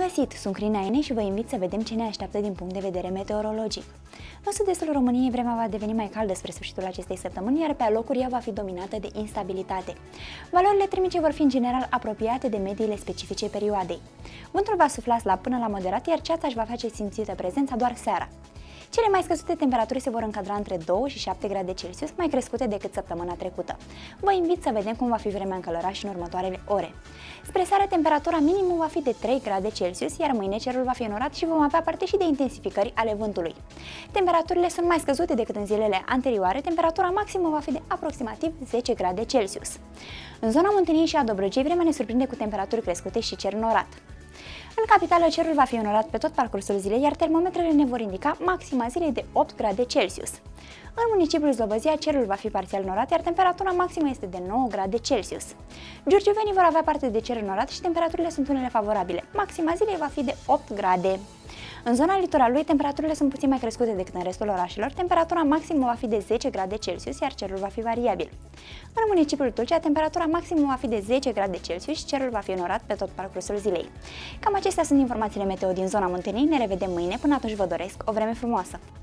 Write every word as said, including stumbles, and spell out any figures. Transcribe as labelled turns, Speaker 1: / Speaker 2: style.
Speaker 1: găsit! Sunt Crina Ene și vă invit să vedem ce ne așteaptă din punct de vedere meteorologic. În sud-estul României vremea va deveni mai caldă spre sfârșitul acestei săptămâni, iar pe alocuri ea va fi dominată de instabilitate. Valorile termice vor fi în general apropiate de mediile specifice perioadei. Vântul va sufla slab până la moderat, iar ceața își va face simțită prezența doar seara. Cele mai scăzute temperaturi se vor încadra între doi și șapte grade Celsius, mai crescute decât săptămâna trecută. Vă invit să vedem cum va fi vremea în Călăraș în următoarele ore. Spre seară, temperatura minimă va fi de trei grade Celsius, iar mâine cerul va fi înorat și vom avea parte și de intensificări ale vântului. Temperaturile sunt mai scăzute decât în zilele anterioare, temperatura maximă va fi de aproximativ zece grade Celsius. În zona Munteniei și a Dobrogei, vremea ne surprinde cu temperaturi crescute și cer înorat. În capitală, cerul va fi înorat pe tot parcursul zilei, iar termometrele ne vor indica maxima zilei de opt grade Celsius. În municipiul Slobozia, cerul va fi parțial înorat, iar temperatura maximă este de nouă grade Celsius. Giurgiuvenii vor avea parte de cer înorat și temperaturile sunt unele favorabile. Maxima zilei va fi de opt grade. În zona litoralului, temperaturile sunt puțin mai crescute decât în restul orașelor, temperatura maximă va fi de zece grade Celsius, iar cerul va fi variabil. În municipiul Tulcea, temperatura maximă va fi de zece grade Celsius și cerul va fi înorat pe tot parcursul zilei. Cam acestea sunt informațiile meteo din zona Munteniei, ne revedem mâine, până atunci vă doresc o vreme frumoasă!